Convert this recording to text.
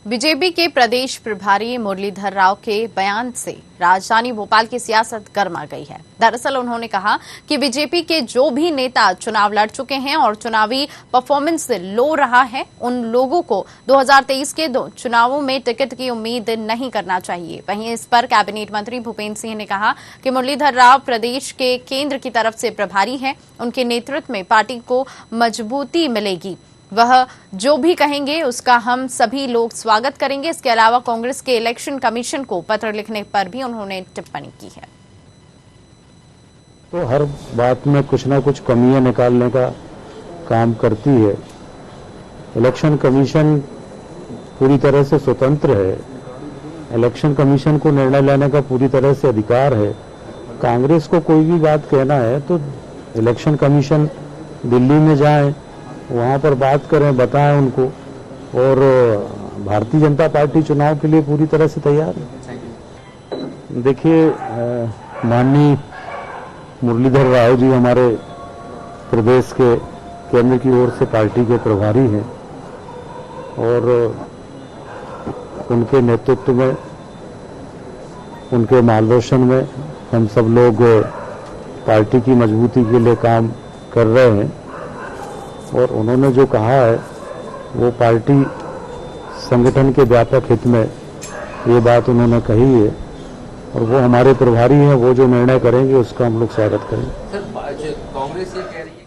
BJP के प्रदेश प्रभारी मुरलीधर राव के बयान से राजधानी भोपाल की सियासत गर्मा गई है। दरअसल उन्होंने कहा कि बीजेपी के जो भी नेता चुनाव लड़ चुके हैं और चुनावी परफॉर्मेंस लो रहा है, उन लोगों को 2023 के चुनावों में टिकट की उम्मीद नहीं करना चाहिए। वहीं इस पर कैबिनेट मंत्री भूपेंद्र सिंह ने कहा कि मुरलीधर राव प्रदेश के केंद्र की तरफ से प्रभारी हैं, उनके नेतृत्व में पार्टी को मजबूती मिलेगी। वह जो भी कहेंगे उसका हम सभी लोग स्वागत करेंगे। इसके अलावा कांग्रेस के इलेक्शन कमीशन को पत्र लिखने पर भी उन्होंने टिप्पणी की है। तो हर बात में कुछ ना कुछ कमियां निकालने का काम करती है। इलेक्शन कमीशन पूरी तरह से स्वतंत्र है। इलेक्शन कमीशन को निर्णय लेने का पूरी तरह से अधिकार है। कांग्रेस को कोई भी बात कहना है तो इलेक्शन कमीशन दिल्ली में जाए, वहां पर बात करें, बताएं उनको। और भारतीय जनता पार्टी चुनाव के लिए पूरी तरह से तैयार है। देखिए, माननीय मुरलीधर राव जी हमारे प्रदेश के केंद्र की ओर से पार्टी के प्रभारी हैं और उनके नेतृत्व में, उनके मार्गदर्शन में हम सब लोग पार्टी की मजबूती के लिए काम कर रहे हैं। और उन्होंने जो कहा है वो पार्टी संगठन के व्यापक हित में ये बात उन्होंने कही है और वो हमारे प्रभारी हैं। वो जो निर्णय करेंगे उसका हम लोग स्वागत करेंगे। सर, कांग्रेस ये कह रही है